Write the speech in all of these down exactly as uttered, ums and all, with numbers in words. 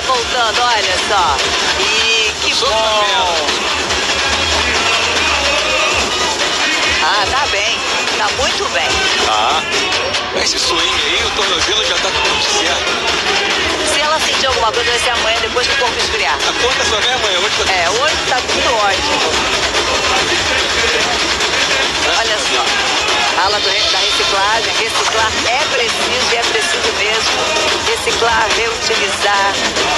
voltando, olha só. E que bom. Ah, tá bem. Tá muito bem. Ah, esse swing aí, o tornozelo já tá tudo certo. Se ela sentir alguma coisa, vai ser amanhã, depois que o corpo esfriar. A conta só vem amanhã, hoje tá... É, hoje tá tudo ótimo. Olha só. Ala do, da reciclagem, reciclar é preciso e é preciso mesmo. Reciclar, reutilizar.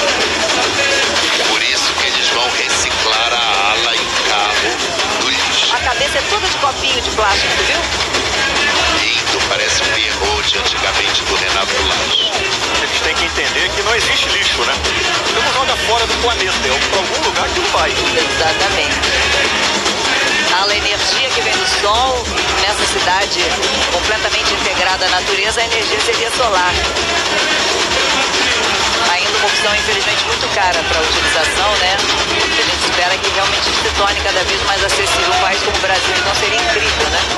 Por isso que eles vão reciclar a ala em carro do lixo. A cabeça é toda de copinho de plástico, tu viu? Lindo, parece um Pierrot de antigamente do Renato Lage. Eles têm que entender que não existe lixo, né? Você não joga fora do planeta, é pra algum lugar que não vai. Exatamente. A energia que vem do sol, nessa cidade completamente integrada à natureza, a energia seria solar. Ainda uma opção, infelizmente, muito cara para a utilização, né? A gente espera que realmente se torne cada vez mais acessível. Um país como o Brasil, então, seria incrível, né?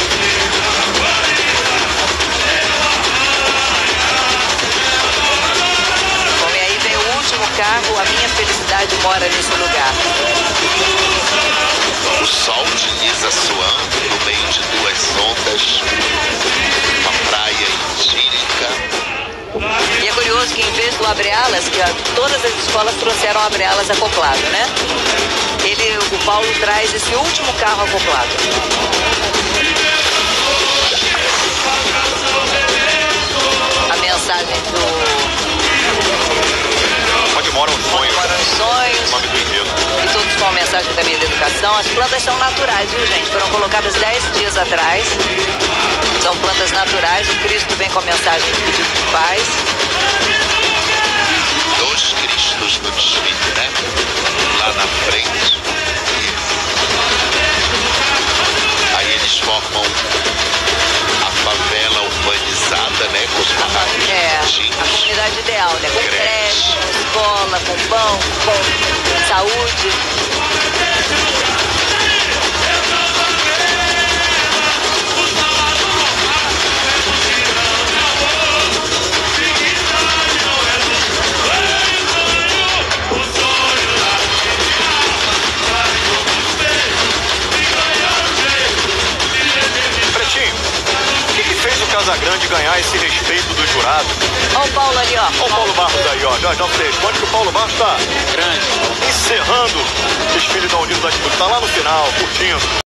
Bom, e aí vem o último carro, a minha felicidade mora nesse lugar. O sol utiliza suando no meio de duas ondas, uma praia idílica. E é curioso que em vez do abre-alas, que ó, todas as escolas trouxeram abre-alas acoplado, né? Ele, o Paulo traz esse último carro acoplado. A mensagem do... Onde moram os sonhos. Onde moram os sonhos. O nome do enredo. E todos com a mensagem também da educação. As plantas são naturais, viu, gente? Foram colocadas dez dias atrás. São plantas naturais. O Cristo vem com a mensagem de pedido de paz. Dois Cristos no desfile, né? Lá na frente. Aí eles formam a favela urbanizada, né? Com os barracos É, bonitinhos. a comunidade ideal, né? Com creche, com escola, com pão, com saúde. Casagrande ganhar esse respeito do jurado. Olha o Paulo ali, ó. Olha o Paulo Barros aí, ó. Já, já você responde que o Paulo Barros tá grande, encerrando o desfile da Unidos da Atitude. Tá lá no final, curtindo.